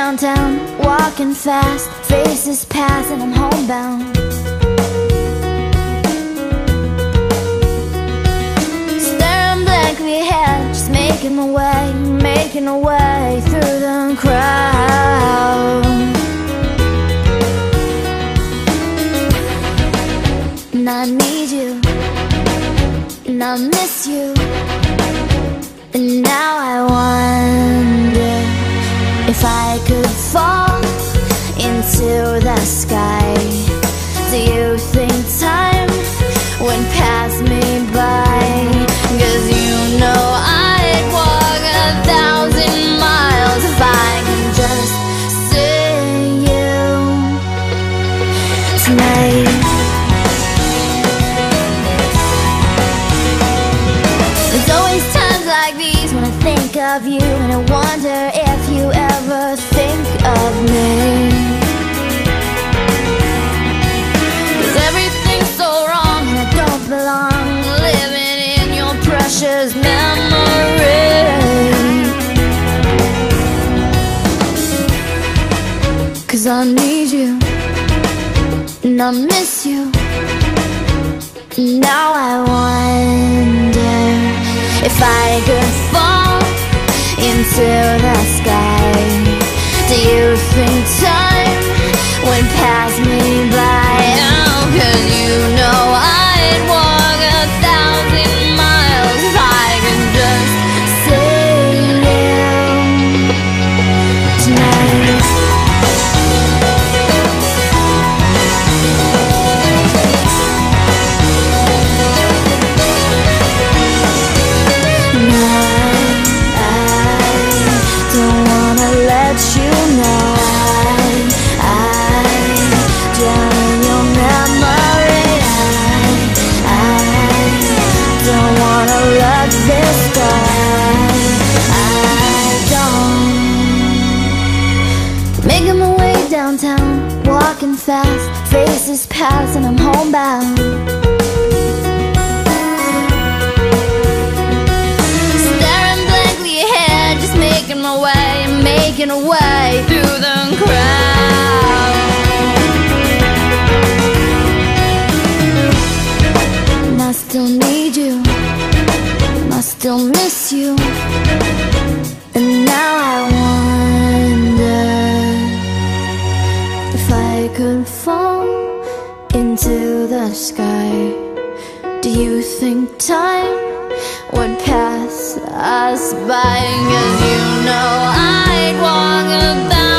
downtown, walking fast, faces pass and I'm homebound. Staring blankly ahead, just making my way through the crowd. And I need you, and I miss you, and now I wonder if I could fall into the sky. Do you think time would pass me by? 'Cause you know I'd walk 1,000 miles if I could just see you tonight. There's always times like these when I think of you, and I wonder if you ever think of me. 'Cause everything's so wrong and I don't belong, living in your precious memory. 'Cause I need you, and I miss you, and now I wonder if I could fall into the sky. Do you think time would pass me by? Oh, 'cause you know I'd walk 1,000 miles if I could just see you tonight. Making my way downtown, walking fast, faces pass and I'm homebound. Staring blankly ahead, just making my way through the crowd. And I still need you, and I still miss you, and now I wonder if I could fall into the sky. Do you think time would pass us by? 'Cause you know I'd walk 1,000